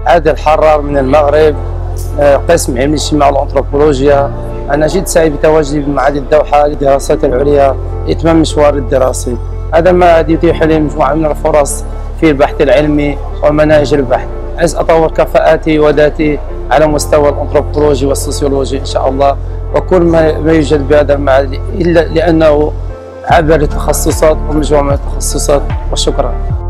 عادل حرار من المغرب، قسم علم الاجتماع والأنثروبولوجيا. أنا جد سعيد بتواجدي بمعهد الدوحة للدراسات العليا لإتمام مشواري الدراسي. هذا المعهد يتيح لي مجموعة من الفرص في البحث العلمي ومناهج البحث، عايز أطور كفاءاتي وذاتي على مستوى الأنثروبولوجي والسوسيولوجي إن شاء الله، وكل ما يوجد بهذا المعهد إلا لأنه عبر التخصصات ومجموعة من التخصصات. وشكرا.